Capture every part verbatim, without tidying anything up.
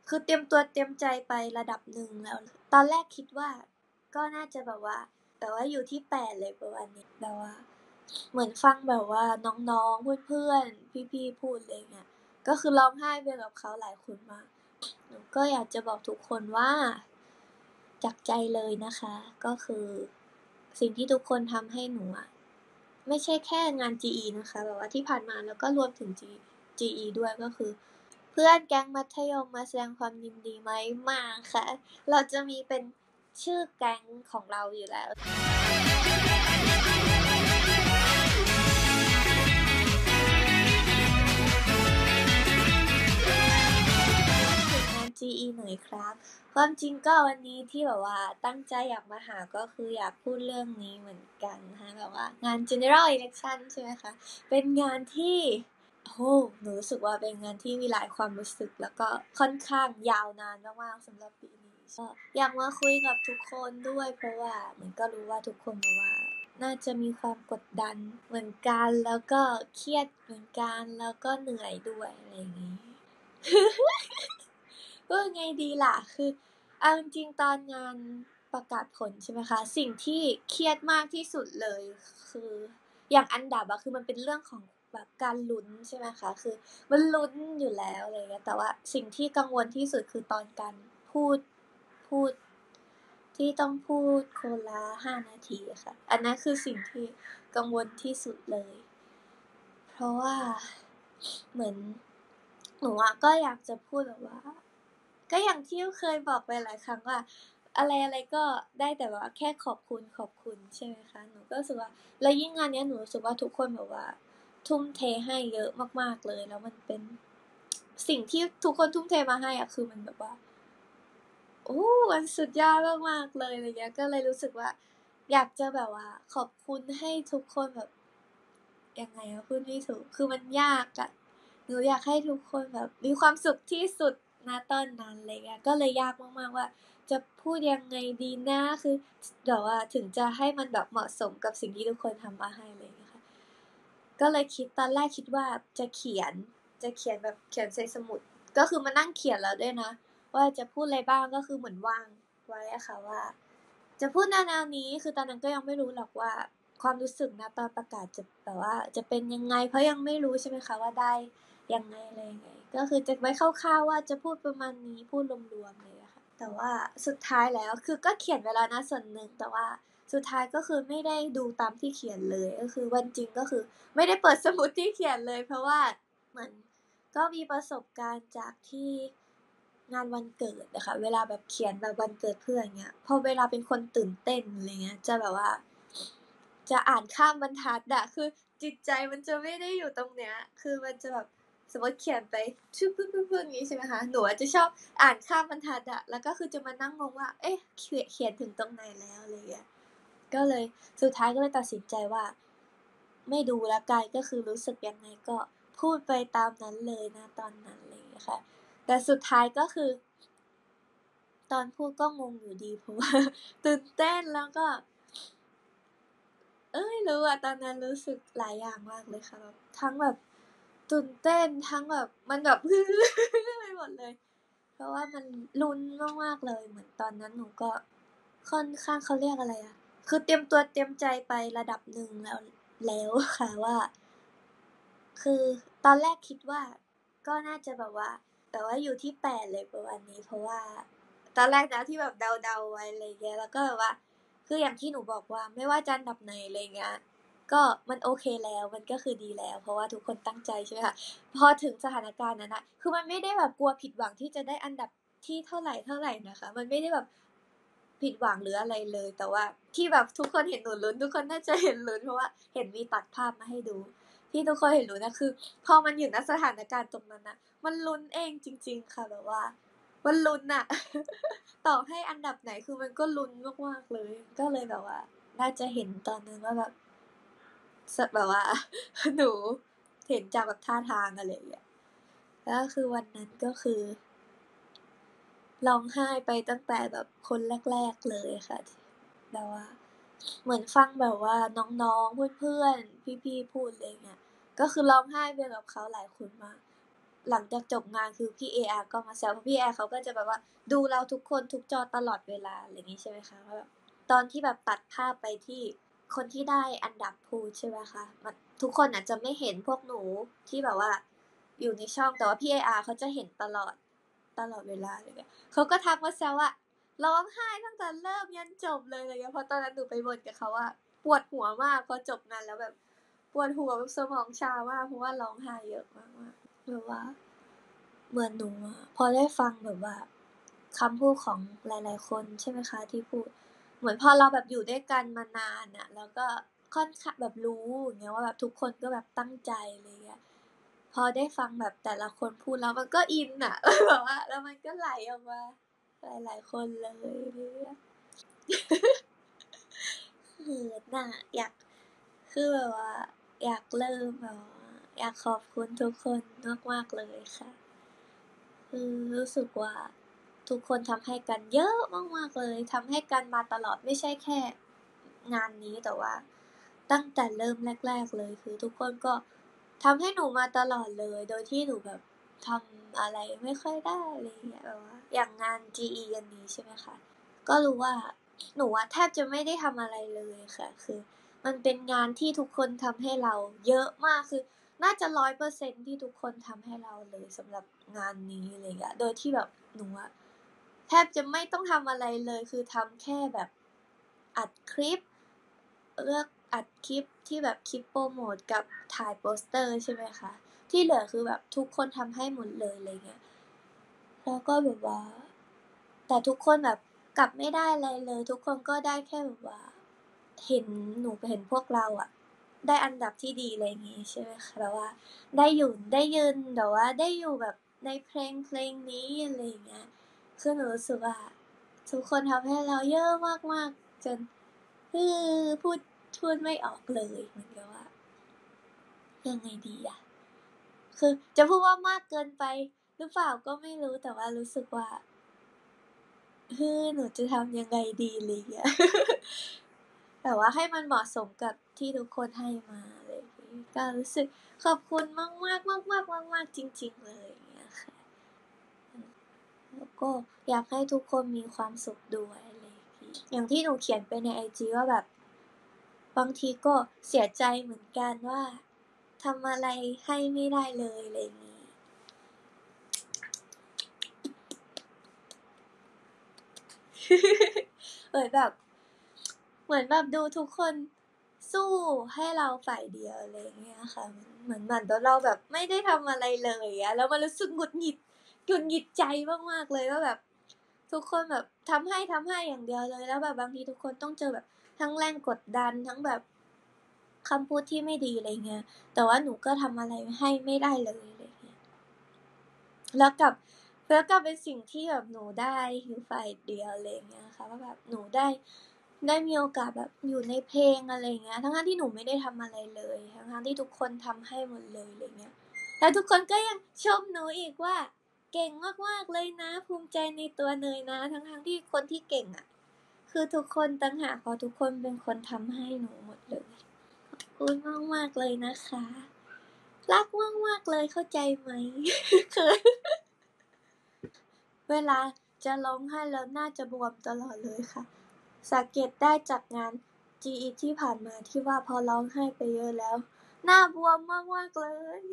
คือเตรียมตัวเตรียมใจไประดับหนึ่งแล้ว ตอนแรกคิดว่าก็น่าจะแบบว่าแต่ว่าอยู่ที่แปดเลยประมาณนี้แต่ว่าเหมือนฟังแบบว่าน้องๆเพื่อนๆพี่ๆพูดอะไรเงี้ยก็คือร้องไห้ไปกับเขาหลายคนมากหนูก็อยากจะบอกทุกคนว่าจากใจเลยนะคะก็คือสิ่งที่ทุกคนทำให้หนูอะไม่ใช่แค่งาน จี อี นะคะแบบว่าที่ผ่านมาแล้วก็รวมถึง G จี อี ด้วยก็คือเพื่อนแก๊งมัธยมมาแสดงความยินดีไหมมาค่ะเราจะมีเป็นชื่อแก๊งของเราอยู่แล้วถึงงาน จี อี หน่อยครับความจริงก็วันนี้ที่แบบว่าตั้งใจอยากมาหาก็คืออยากพูดเรื่องนี้เหมือนกันนะคะแบบว่างาน General Election ใช่ไหมคะเป็นงานที่โอ้หนูรู้สึกว่าเป็นงานที่มีหลายความรู้สึกแล้วก็ค่อนข้างยาวนานมากๆสำหรับปีนี้ก็อยากมาคุยกับทุกคนด้วยเพราะว่าเหมือนก็รู้ว่าทุกคนแบบว่าน่าจะมีความกดดันเหมือนกันแล้วก็เครียดเหมือนกันแล้วก็เหนื่อยด้วยอะไรอย่างงี้ ก็ไงดีล่ะคือเอาจริงๆตอนงานประกาศผลใช่ไหมคะสิ่งที่เครียดมากที่สุดเลยคืออย่างอันดับอะคือมันเป็นเรื่องของแบบการลุ้นใช่ไหมคะคือมันลุ้นอยู่แล้วอะไรเงี้ยแต่ว่าสิ่งที่กังวลที่สุดคือตอนการพูดพูดที่ต้องพูดคนละห้านาทีอะค่ะอันนั้นคือสิ่งที่กังวลที่สุดเลยเพราะว่าเหมือนหนูอะก็อยากจะพูดแบบว่าก็อย่างที่เคยบอกไปหลายครั้งว่าอะไรๆก็ได้แต่ว่าแค่ขอบคุณขอบคุณใช่ไหมคะหนูก็รู้สึกว่าแล้วยิ่งงานเนี้ยหนูรู้สึกว่าทุกคนแบบว่าทุ่มเทให้เยอะมากๆเลยแล้วมันเป็นสิ่งที่ทุกคนทุ่มเทมาให้อะคือมันแบบว่าโอ้มันสุดยอดมากๆเลยอะไรเงี้ยก็เลยรู้สึกว่าอยากจะแบบว่าขอบคุณให้ทุกคนแบบยังไงอะพูดไม่ถูกคือมันยากอะหนูอยากให้ทุกคนแบบมีความสุขที่สุดณตอนนั้นอะไรเงี้ยก็เลยยากมากๆว่าจะพูดยังไงดีนะคือแบบว่าถึงจะให้มันแบบเหมาะสมกับสิ่งที่ทุกคนทำมาให้อะไรเงี้ยค่ะก็เลยคิดตอนแรกคิดว่าจะเขียนจะเขียนแบบเขียนใส่สมุดก็คือมานั่งเขียนแล้วด้วยนะว่าจะพูดอะไรบ้างก็คือเหมือนวางไว้อะค่ะว่าจะพูดแนวๆนี้คือตอนนั้นก็ยังไม่รู้หรอกว่าความรู้สึกณตอนประกาศจะแบบว่าจะเป็นยังไงเพราะยังไม่รู้ใช่ไหมคะว่าได้ยังไงอะไรยังไงก็คือจะไว้คร่าวๆว่าจะพูดประมาณนี้พูดรวมๆเลยอะค่ะแต่ว่าสุดท้ายแล้วคือก็เขียนไว้แล้วนะส่วนหนึ่งแต่ว่าสุดท้ายก็คือไม่ได้ดูตามที่เขียนเลยก็คือวันจริงก็คือไม่ได้เปิดสมุดที่เขียนเลยเพราะว่าเหมือนก็มีประสบการณ์จากที่งานวันเกิดอะค่ะเวลาแบบเขียนแบบวันเกิดเพื่อนเงี้ยพอเวลาเป็นคนตื่นเต้นอะไรเงี้ยจะแบบว่าจะอ่านข้ามบรรทัดอะคือจิตใจมันจะไม่ได้อยู่ตรงเนี้ยคือมันจะแบบสมมติเขียนไปชึบๆๆๆอย่างงี้ใช่ไหมคะหนูอะจะชอบอ่านข้ามบรรทัดอะแล้วก็คือจะมานั่งงงว่าเอ๊ะเขียนเขียนถึงตรงไหนแล้วอะไรเงี้ยก็เลยสุดท้ายก็เลยตัดสินใจว่าไม่ดูแล้วกันก็คือรู้สึกยังไงก็พูดไปตามนั้นเลยณตอนนั้นอะไรอย่างเงี้ยค่ะแต่สุดท้ายก็คือตอนพูดก็งงอยู่ดีเพราะว่าตื่นเต้นแล้วก็เอ้ยไม่รู้อะตอนนั้นรู้สึกหลายอย่างมากเลยค่ะแบบทั้งแบบตื่นเต้นทั้งแบบมันแบบ ไปหมดเลยเพราะว่ามันลุ้นมากๆเลยเหมือนตอนนั้นหนูก็ค่อนข้างเขาเรียกอะไรอะคือเตรียมตัวเตรียมใจไประดับหนึ่งแล้วแล้วค่ะว่าคือตอนแรกคิดว่าก็น่าจะแบบว่าแต่ว่าอยู่ที่แปดเลยประมาณนี้เพราะว่าตอนแรกนะที่แบบเดาๆไว้อะไรเงี้ยแล้วก็แบบว่าคืออย่างที่หนูบอกว่าไม่ว่าจะอันดับไหนอะไรเงี้ยก็มันโอเคแล้วมันก็คือดีแล้วเพราะว่าทุกคนตั้งใจใช่ไหมคะพอถึงสถานการณ์นั้นน่ะคือมันไม่ได้แบบกลัวผิดหวังที่จะได้อันดับที่เท่าไรๆนะคะมันไม่ได้แบบผิดหวังหรืออะไรเลยแต่ว่าที่แบบทุกคนเห็นหนูลุ้นทุกคนน่าจะเห็นลุ้นเพราะว่าเห็นมีตัดภาพมาให้ดูที่ทุกคนเห็นลุ้นน่ะคือพอมันอยู่ณสถานการณ์ตรงนั้นน่ะมันลุ้นเองจริงๆค่ะแบบว่ามันลุ้นอะ ต่อให้อันดับไหนคือมันก็ลุ้นมากๆเลยก็เลยแบบว่าน่าจะเห็นตอนนั้นว่าแบบสแบบว่า หนูเห็นจากแบบท่าทางอะไรอย่างเงี้ยแล้วคือวันนั้นก็คือร้องไห้ไปตั้งแต่แบบคนแรกๆเลยค่ะแบบว่าเหมือนฟังแบบว่าน้องๆเพื่อนๆพี่ๆพูดอะไรเงี้ยก็คือร้องไห้ไปกับเขาหลายคนมากหลังจากจบงานคือพี่ เอ อาร์ ก็มาแซวเพราะพี่ เอ อาร์ เขาก็จะแบบว่าดูเราทุกคนทุกจอตลอดเวลาอะไรอย่างงี้ใช่ไหมคะว่าแบบตอนที่แบบตัดภาพไปที่คนที่ได้อันดับพูดใช่ไหมคะมันทุกคนอาจจะไม่เห็นพวกหนูที่แบบว่าอยู่ในช่องแต่ว่าพี่ เอ อาร์ เขาจะเห็นตลอดตลอดเวลาเลยเนี่ยเขาก็ทักมาแซวว่าร้องไห้ตั้งแต่เริ่มยันจบเลยอะไรเงี้ยเพราะตอนนั้นหนูไปบ่นกับเขาว่าปวดหัวมากพอจบงานแล้วแบบปวดหัวแบบสมองชามากเพราะว่าร้องไห้เยอะมากๆแบบว่าเหมือนหนูอะพอได้ฟังแบบว่าคำพูดของหลายๆคนใช่ไหมคะที่พูดเหมือนพอเราแบบอยู่ด้วยกันมานานอะแล้วก็ค่อนข้างแบบรู้อย่างเงี้ยว่าแบบทุกคนก็แบบตั้งใจอะไรเงี้ยพอได้ฟังแบบแต่ละคนพูดแล้วมันก็อินอะ แบบว่าแล้วมันก็ไหลออกมาหลายๆคนเลยเนี่ย เขินน่ะอยากคือแบบว่าอยากเริ่มแบบว่าอยากขอบคุณทุกคนมากๆเลยค่ะคือรู้สึกว่าทุกคนทำให้กันเยอะมากๆเลยทำให้กันมาตลอดไม่ใช่แค่งานนี้แต่ว่าตั้งแต่เริ่มแรกๆเลยคือทุกคนก็ทำให้หนูมาตลอดเลยโดยที่หนูแบบทำอะไรไม่ค่อยได้อะไรอย่างเงี้ยแบบว่าอย่างงาน จี อี อันนี้ใช่ไหมคะก็รู้ว่าหนูอะแทบจะไม่ได้ทำอะไรเลยค่ะคือมันเป็นงานที่ทุกคนทำให้เราเยอะมากคือน่าจะ ร้อยเปอร์เซ็นต์ ที่ทุกคนทำให้เราเลยสำหรับงานนี้อะไรอย่างเงี้ยโดยที่แบบหนูอะแทบจะไม่ต้องทำอะไรเลยคือทำแค่แบบอัดคลิปเลือกอัดคลิปที่แบบคลิปโปรโมทกับถ่ายโปสเตอร์ใช่ไหมคะที่เหลือคือแบบทุกคนทำให้หมดเลยอะไรเงี้ยแล้วก็แบบว่าแต่ทุกคนแบบกลับไม่ได้อะไรเลยทุกคนก็ได้แค่แบบว่าเห็นหนูเห็นพวกเราอะได้อันดับที่ดีอะไรอย่างงี้ใช่ไหมคะแบบว่าได้อยู่ได้ยืนแบบว่าได้อยู่แบบในเพลงเพลงนี้อะไรอย่างเงี้ยคือหนูรู้สึกว่าทุกคนทำให้เราเยอะมากๆจนฮือพูดพูดไม่ออกเลยเหมือนกับว่ายังไงดีอะคือจะพูดว่ามากเกินไปหรือเปล่าก็ไม่รู้แต่ว่ารู้สึกว่าฮือหนูจะทำยังไงดีอะไรอย่างเงี้ย แต่ว่าให้มันเหมาะสมกับที่ทุกคนให้มาอะไรอย่างงี้ก็รู้สึกขอบคุณมากๆมากๆมากๆจริงๆเลยอย่างเงี้ยค่ะแล้วก็อยากให้ทุกคนมีความสุขด้วยอะไรอย่างงี้อย่างที่หนูเขียนไปในไอจีว่าแบบบางทีก็เสียใจเหมือนกันว่าทำอะไรให้ไม่ได้เลยอะไรอย่างงี้เหมือนแบบเหมือนแบบดูทุกคนสู้ให้เราฝ่ายเดียวอะไรอย่างเงี้ยค่ะเหมือนเหมือนตัวเราแบบไม่ได้ทำอะไรเลยอะแล้วมันรู้สึกหงุดหงิดหงุดหงิดใจมากๆเลยว่าแบบทุกคนแบบทำให้ทำให้อย่างเดียวเลยแล้วแบบบางทีทุกคนต้องเจอแบบทั้งแรงกดดันทั้งแบบคำพูดที่ไม่ดีอะไรเงี้ยแต่ว่าหนูก็ทำอะไรให้ไม่ได้เลยอะไรเงี้ยแล้วกับแล้วกลับเป็นสิ่งที่แบบหนูได้คือฝ่ายเดียวอะไรเงี้ยค่ะว่าแบบหนูได้ได้มีโอกาสแบบอยู่ในเพลงอะไรเงี้ยทั้งๆที่หนูไม่ได้ทำอะไรเลยทั้งๆที่ทุกคนทำให้หมดเลยอะไรเงี้ยแล้วทุกคนก็ยังชมหนูอีกว่าเก่งมากๆเลยนะภูมิใจในตัวเนยนะทั้งๆที่คนที่เก่งอะคือทุกคนต่างหากเพราะทุกคนเป็นคนทำให้หนูหมดเลยขอบคุณมากๆเลยนะคะรักมากๆเลยเข้าใจไหม เขิน เวลาจะร้องไห้แล้วหน้าจะบวมตลอดเลยค่ะสังเกตได้จากงาน จี อี ที่ผ่านมาที่ว่าพอร้องไห้ไปเยอะแล้วหน้าบวมมากๆเลย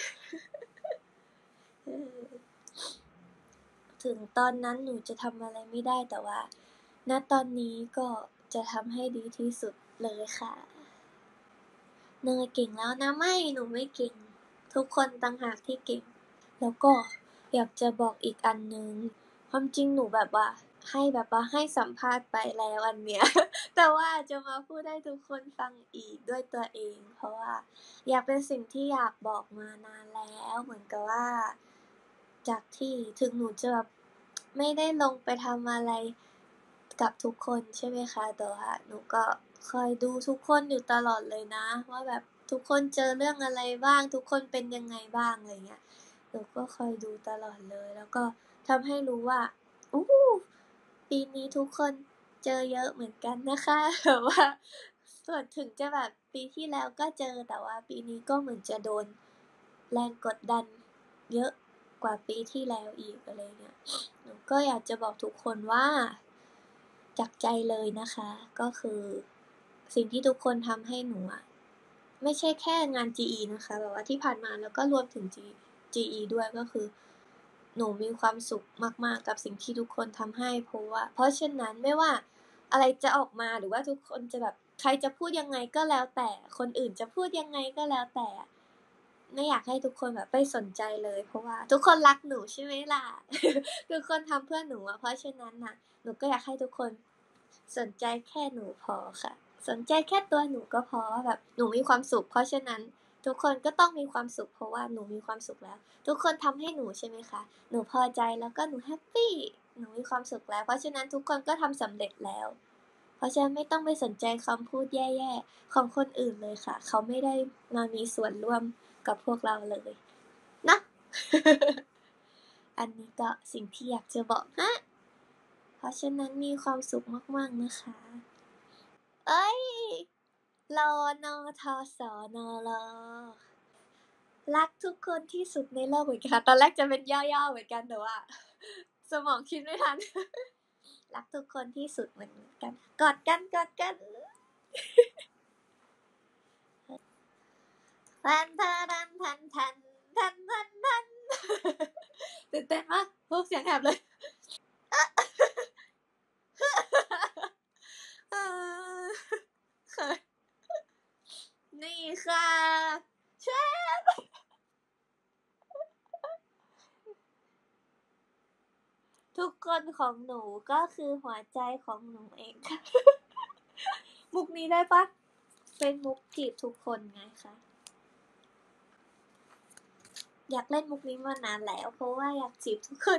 ถึงตอนนั้นหนูจะทำอะไรไม่ได้แต่ว่าณตอนนี้ก็จะทำให้ดีที่สุดเลยค่ะเนยเก่งแล้วนะไม่หนูไม่เก่งทุกคนต่างหากที่เก่งแล้วก็อยากจะบอกอีกอันหนึ่งความจริงหนูแบบว่าให้แบบว่าให้สัมภาษณ์ไปแล้วอันเนี้ย แต่ว่าจะมาพูดให้ทุกคนฟังอีกด้วยตัวเองเพราะว่าอยากเป็นสิ่งที่อยากบอกมานานแล้วเหมือนกับว่าจากที่ถึงหนูจะแบบไม่ได้ลงไปทำอะไรกับทุกคนใช่ไหมคะแต่ว่าหนูก็คอยดูทุกคนอยู่ตลอดเลยนะว่าแบบทุกคนเจอเรื่องอะไรบ้างทุกคนเป็นยังไงบ้างอะไรเงี้ยหนูก็คอยดูตลอดเลยแล้วก็ทำให้รู้ว่าอู้ปีนี้ทุกคนเจอเยอะเหมือนกันนะคะแบบว่าส่วนถึงจะแบบปีที่แล้วก็เจอแต่ว่าปีนี้ก็เหมือนจะโดนแรงกดดันเยอะกว่าปีที่แล้วอีกอะไรเงี้ยหนูก็อยากจะบอกทุกคนว่าจากใจเลยนะคะก็คือสิ่งที่ทุกคนทำให้หนูอะไม่ใช่แค่งาน จี อี นะคะแบบว่าที่ผ่านมาแล้วก็รวมถึง G จี อี ด้วยก็คือหนูมีความสุขมากๆกับสิ่งที่ทุกคนทำให้เพราะว่าเพราะฉะนั้นไม่ว่าอะไรจะออกมาหรือว่าทุกคนจะแบบใครจะพูดยังไงก็แล้วแต่คนอื่นจะพูดยังไงก็แล้วแต่ไม่อยากให้ทุกคนแบบไปสนใจเลยเพราะว่าทุกคนรักหนูใช่ไหมล่ะ ทุกคนทำเพื่อหนูอะเพราะฉะนั้นน่ะหนูก็อยากให้ทุกคนสนใจแค่หนูพอค่ะสนใจแค่ตัวหนูก็พอว่าแบบหนูมีความสุขเพราะฉะนั้นทุกคนก็ต้องมีความสุขเพราะว่าหนูมีความสุขแล้วทุกคนทำให้หนูใช่ไหมคะหนูพอใจแล้วก็หนูแฮปปี้หนูมีความสุขแล้วเพราะฉะนั้นทุกคนก็ทำสำเร็จแล้วเพราะฉะนั้นไม่ต้องไปสนใจคำพูดแย่ๆของคนอื่นเลยค่ะเขาไม่ได้มามีส่วนร่วมกับพวกเราเลยนะ อันนี้ก็สิ่งที่อยากจะบอกฮะเพราะฉะนั้นมีความสุขมากๆนะคะเอ้ยรอนอทอสอนอรอรักทุกคนที่สุดในโลกเหมือนกันตอนแรกจะเป็นย่อๆเหมือนกันแต่ว่าสมองคิดไม่ทัน รักทุกคนที่สุดเหมือนกันกอดกันกอดกันแทนแทนแทนแทนแทนแทนแทนตื่นเต้นมากพวกเสียงแหบเลยนี่ค่ะเชฟทุกคนของหนูก็คือหัวใจของหนูเองค่ะ มุกนี้ได้ปะเป็นมุกจีบทุกคนไงคะอยากเล่นมุกนี้มานานแล้วเพราะว่าอยากจีบทุกคน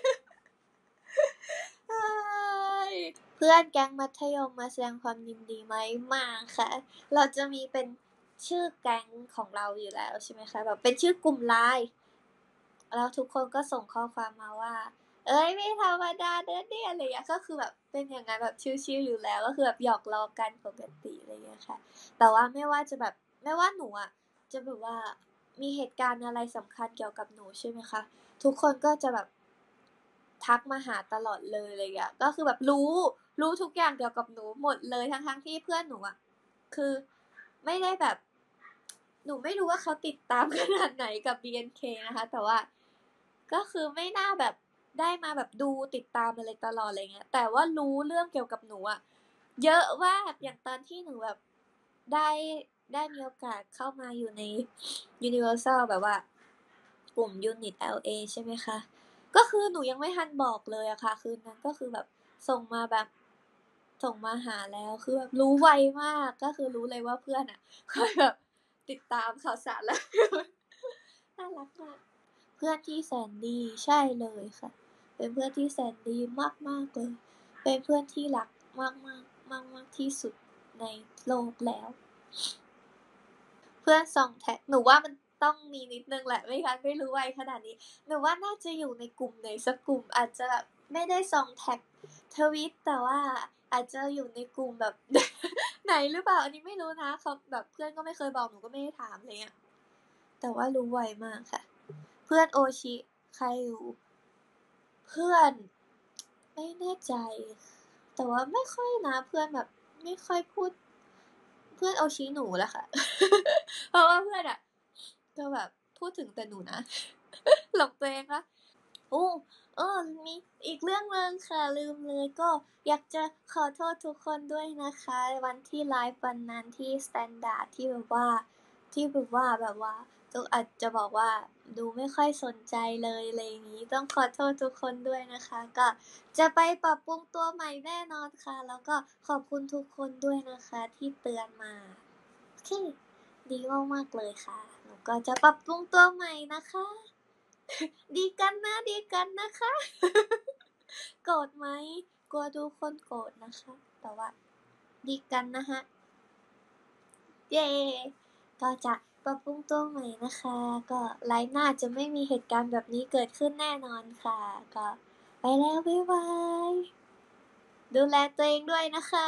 เพื่อนแก๊งมัธยมมาแสดงความยินดีไหมมาค่ะเราจะมีเป็นชื่อแก๊งของเราอยู่แล้วใช่ไหมคะแบบเป็นชื่อกลุ่มไลน์แล้วทุกคนก็ส่งข้อความมาว่าเอ้ยไม่ธรรมดาเด้อเนี่ยอะไรอย่างเงี้ยก็คือแบบเป็นอย่างนั้นแบบชิลๆอยู่แล้วก็คือแบบหยอกล้อกันปกติอะไรอย่างเงี้ยค่ะแต่ว่าไม่ว่าจะแบบไม่ว่าหนูอ่ะจะแบบว่ามีเหตุการณ์อะไรสำคัญเกี่ยวกับหนูใช่ไหมคะทุกคนก็จะแบบทักมาหาตลอดเลยอะไรอย่างเงี้ยก็คือแบบรู้รู้ทุกอย่างเกี่ยวกับหนูหมดเลยทั้งๆที่เพื่อนหนูอ่ะคือไม่ได้แบบหนูไม่รู้ว่าเขาติดตามขนาดไหนกับ บี เอ็น เค นะคะแต่ว่าก็คือไม่น่าแบบได้มาแบบดูติดตามอะไรตลอดอะไรเงี้ยแต่ว่ารู้เรื่องเกี่ยวกับหนูอ่ะเยอะมากอย่างตอนที่หนูแบบได้ได้มีโอกาสเข้ามาอยู่ใน Universal แบบว่ากลุ่ม Unit แอล เอ ใช่ไหมคะก็คือหนูยังไม่ทันบอกเลยอะค่ะคืนนั้นก็คือแบบส่งมาแบบส่งมาหาแล้วคือแบบรู้ไวมากก็คือรู้เลยว่าเพื่อนอะคอยแบบติดตามข่าวสารแล้ว น่ารักมากเพื่อนที่แสนดีใช่เลยค่ะเป็นเพื่อนที่แสนดีมากๆเลยเป็นเพื่อนที่รักมากๆมากๆที่สุดในโลกแล้วเพื่อนส่องแท็กหนูว่ามันต้องมีนิดนึงแหละไม่งั้นไม่รู้ไวขนาดนี้หนูว่าน่าจะอยู่ในกลุ่มไหนสักกลุ่มอาจจะแบบไม่ได้ส่องแท็กทวิตแต่ว่าอาจจะอยู่ในกลุ่มแบบ ไหนหรือเปล่าอันนี้ไม่รู้นะเขาแบบเพื่อนก็ไม่เคยบอกหนูก็ไม่ได้ถามอะไรเงี้ยแต่ว่ารู้ไวมากค่ะเพื่อนโอชิใครอยู่เพื่อนไม่แน่ใจแต่ว่าไม่ค่อยนะเพื่อนแบบไม่ค่อยพูดเพื่อนโอชิหนูแหละค่ะ เพราะว่าเพื่อนอะก็แบบพูดถึงแต่หนูนะ หลงตัวเองนะโอ้เออมีอีกเรื่องนึงค่ะลืมเลยก็อยากจะขอโทษทุกคนด้วยนะคะวันที่ไลฟ์วันนั้นที่สแตนดาร์ดที่แบบว่าที่แบบว่าแบบว่าทุกอาจจะบอกว่าดูไม่ค่อยสนใจเลยอะไรอย่างนี้ต้องขอโทษทุกคนด้วยนะคะก็จะไปปรับปรุงตัวใหม่แน่นอนค่ะแล้วก็ขอบคุณทุกคนด้วยนะคะที่เตือนมาโอเคดีมากๆเลยค่ะหนูก็จะปรับปรุงตัวใหม่นะคะ ดีกันนะดีกันนะคะ โกรธไหมกลัวดูคนโกรธนะคะแต่ว่าดีกันนะฮะเย้ก็จะปรับปรุงตัวใหม่นะคะก็ไลฟ์หน้าจะไม่มีเหตุการณ์แบบนี้เกิดขึ้นแน่นอนค่ะก็ไปแล้วบ๊ายบายดูแลตัวเองด้วยนะคะ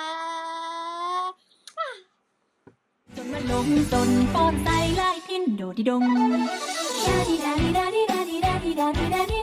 จนมันลงจนป้อนใจไล่พินโดดิดงดาดิดาดิดาดิดาดิดาดิ涙涙